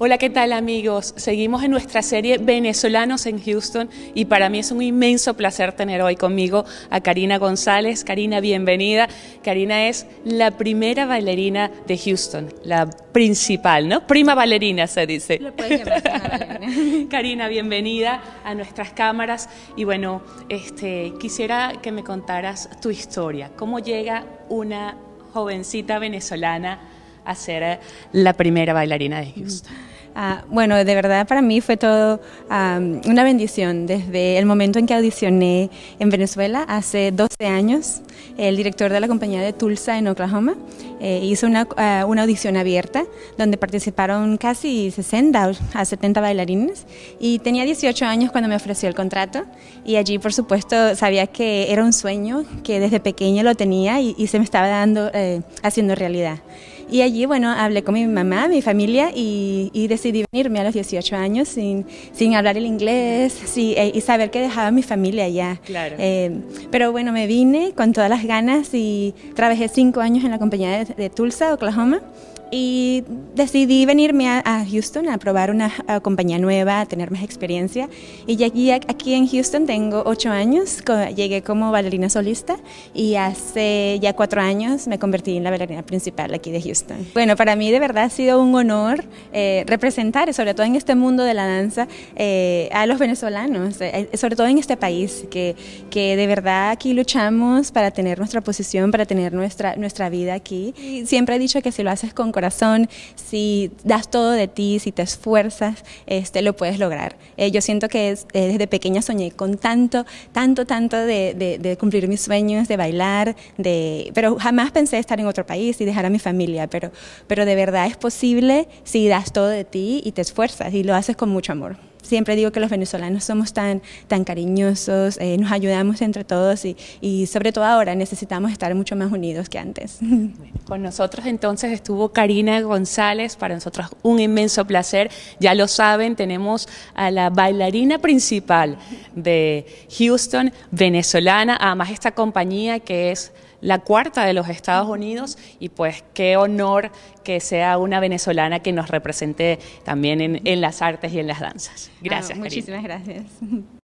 Hola, ¿qué tal amigos? Seguimos en nuestra serie Venezolanos en Houston y para mí es un inmenso placer tener hoy conmigo a Karina González. Karina, bienvenida. Karina es la primera bailarina de Houston, la principal, ¿no? Prima bailarina se dice. Lo puedes llamar prima bailarina. Karina, bienvenida a nuestras cámaras y bueno, quisiera que me contaras tu historia. ¿Cómo llega una jovencita venezolana a ser la primera bailarina de Houston? Bueno, de verdad para mí fue todo una bendición. Desde el momento en que audicioné en Venezuela, hace 12 años, el director de la compañía de Tulsa en Oklahoma hizo una audición abierta donde participaron casi 60 a 70 bailarines y tenía 18 años cuando me ofreció el contrato y allí por supuesto sabía que era un sueño que desde pequeña lo tenía y se me estaba haciendo realidad. Y allí, bueno, hablé con mi mamá, mi familia y decidí venirme a los 18 años sin hablar el inglés y saber que dejaba mi familia allá. Claro. Pero bueno, me vine con todas las ganas y trabajé 5 años en la compañía de Tulsa, Oklahoma. Y decidí venirme a Houston a probar una compañía nueva, a tener más experiencia. Y aquí en Houston tengo 8 años, llegué como bailarina solista y hace ya 4 años me convertí en la bailarina principal aquí de Houston. Bueno, para mí de verdad ha sido un honor representar, sobre todo en este mundo de la danza, a los venezolanos, sobre todo en este país, que de verdad aquí luchamos para tener nuestra posición, para tener nuestra vida aquí. Y siempre he dicho que si lo haces con corazón, si das todo de ti, si te esfuerzas, lo puedes lograr. Yo siento que desde pequeña soñé con tanto de cumplir mis sueños, de bailar, pero jamás pensé estar en otro país y dejar a mi familia, pero de verdad es posible si das todo de ti y te esfuerzas y lo haces con mucho amor. Siempre digo que los venezolanos somos tan cariñosos, nos ayudamos entre todos y sobre todo ahora necesitamos estar mucho más unidos que antes. Bueno, con nosotros entonces estuvo Karina González, para nosotros un inmenso placer. Ya lo saben, tenemos a la bailarina principal de Houston, venezolana, además esta compañía que es la cuarta de los Estados Unidos y pues qué honor que sea una venezolana que nos represente también en las artes y en las danzas. Gracias, muchísimas gracias.